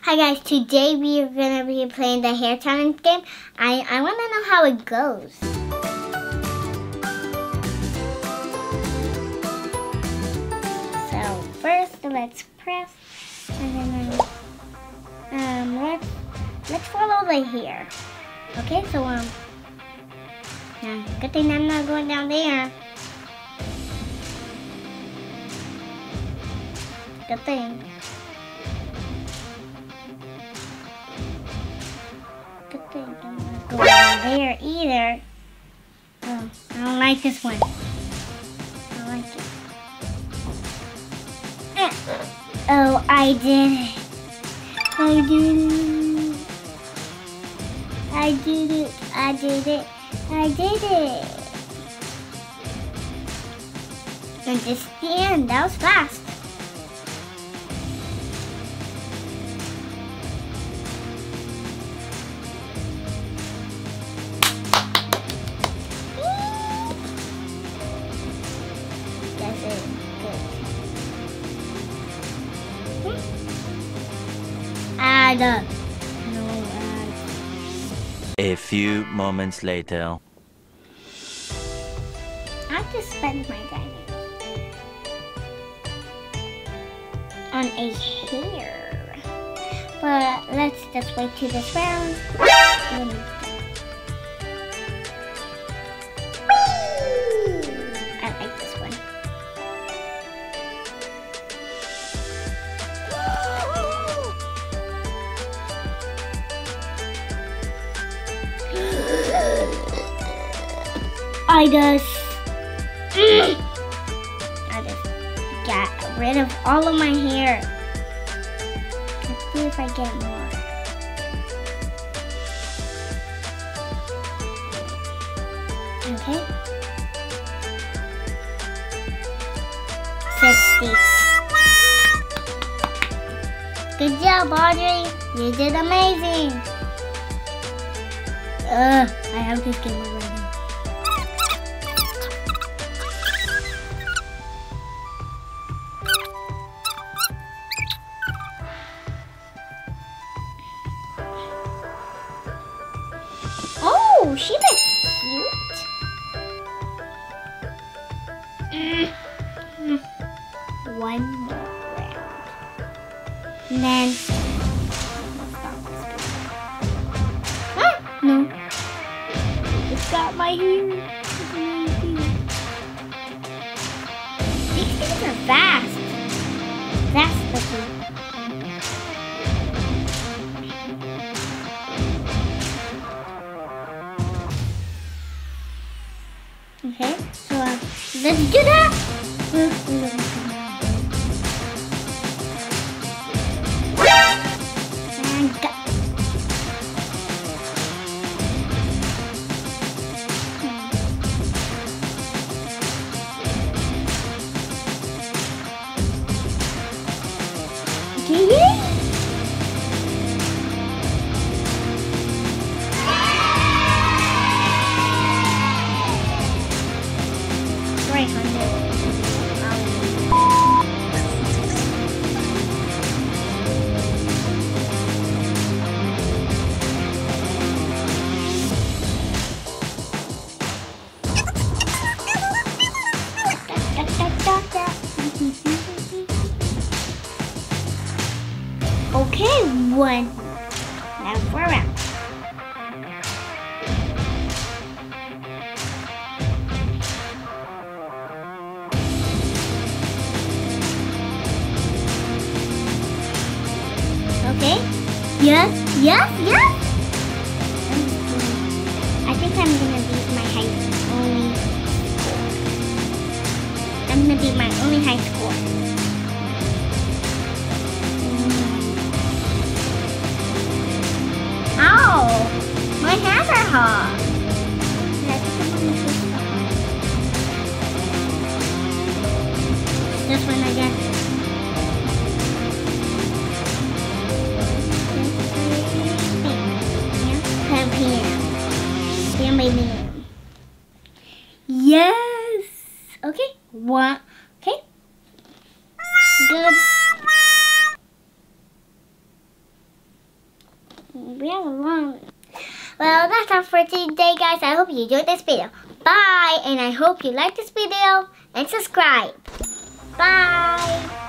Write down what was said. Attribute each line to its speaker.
Speaker 1: Hi guys, today we are gonna be playing the hair challenge game. I wanna know how it goes. So first let's press and then let's follow the hair. Okay, so good thing I'm not going down there. Good thing. Good thing I'm not going down there either. Oh, I don't like this one. I don't like it. Oh, I did it. I did it. I did it. I did it. I did it. And just the end. That was fast. That's it. Good. Add up. No add.
Speaker 2: A few moments later.
Speaker 1: I just spent my time on a hair. But let's just wait till this round. I like this one. I just got rid of all of my hair. Let's see if I get more. Okay. 60. Good job, Audrey. You did amazing. I have this game already. Oh, she looks cute. One more round. And then no. It's got my hair. These things are fast. That's the key. Okay, so let's do that. And go. Okay. Okay, one. Now for a round. Okay. Yes. I think I'm gonna beat my only score. I'm gonna beat my only high score. Ow! My hands are hot. Let's put on this one again. 10 p.m. Stand by me. Yes. Okay. One. Okay. Good. Well, that's all for today, guys. I hope you enjoyed this video. Bye, and I hope you like this video and subscribe. Bye.